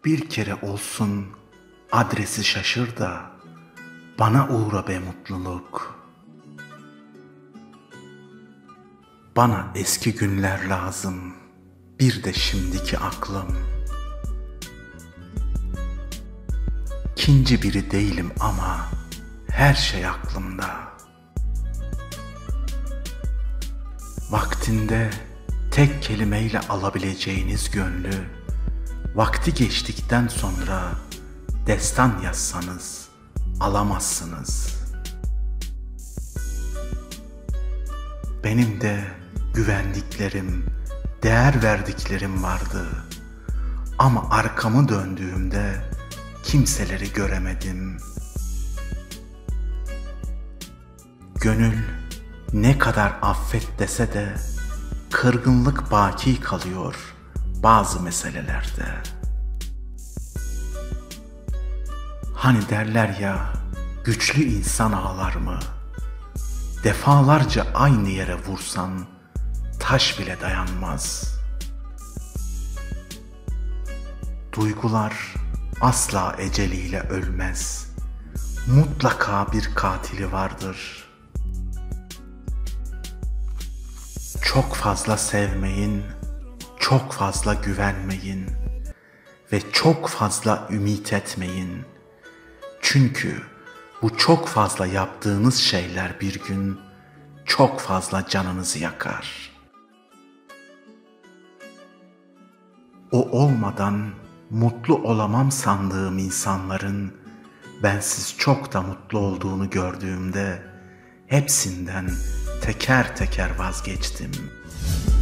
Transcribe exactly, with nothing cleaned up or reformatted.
Bir kere olsun adresi şaşır da bana uğra be mutluluk. Bana eski günler lazım, bir de şimdiki aklım. İkinci biri değilim ama her şey aklımda. Vaktinde tek kelimeyle alabileceğiniz gönlü, vakti geçtikten sonra destan yazsanız alamazsınız. Benim de güvendiklerim, değer verdiklerim vardı. Ama arkamı döndüğümde kimseleri göremedim. Gönül ne kadar affet dese de kırgınlık baki kalıyor bazı meselelerde. Hani derler ya, güçlü insan ağlar mı? Defalarca aynı yere vursan taş bile dayanmaz. Duygular asla eceliyle ölmez. Mutlaka bir katili vardır. Çok fazla sevmeyin, çok fazla güvenmeyin ve çok fazla ümit etmeyin. Çünkü bu çok fazla yaptığınız şeyler bir gün çok fazla canınızı yakar. O olmadan mutlu olamam sandığım insanların bensiz çok da mutlu olduğunu gördüğümde hepsinden teker teker vazgeçtim.